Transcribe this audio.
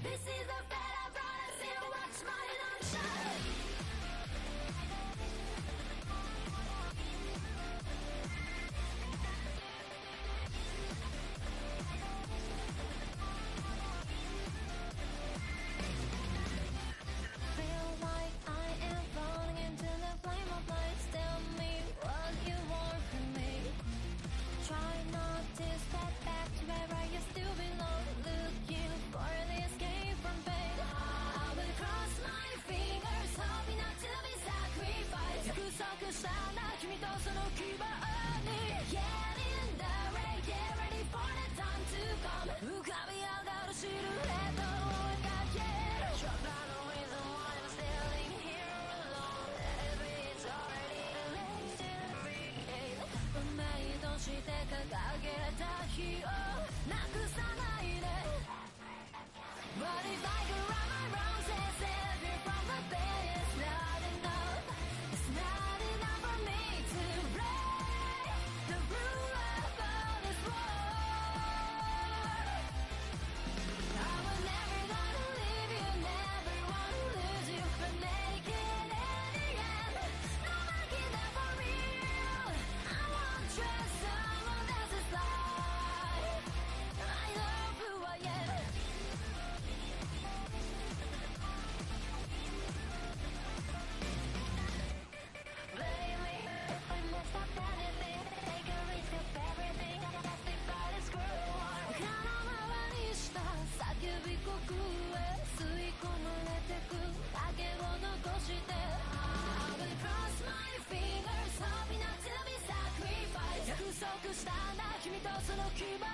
This is the fate I've brought us here. Watch my light shine. Feel like I am falling into the flame of light. Tell me what you want from me. Try not to step back to where I used to belong. Looking for the escape from pain. I will cross my fingers, hoping not to be sacrificed. 約束したな君とその希望に Get in the rain, get ready for the time to come. 浮かび上がるシルエットを追いかける You're not the reason why I'm standing here alone. It's already late to regain. 運命として掲げた日をなくさないで But if I could run my rounds and save you from the pain, it's not enough. It's not enough for me to break the rule of this world. I was never gonna leave you, never wanna lose you, but make it in the end. No making that for real. I won't trust someone else's life. I know who I am. Lately, I messed up anything. Take a risk of everything. Justify this cruel war. 空回りした叫び声吸い込まれてくだけを残して I will cross my fingers, hoping not to be sacrificed. 約束したんだ君とその希望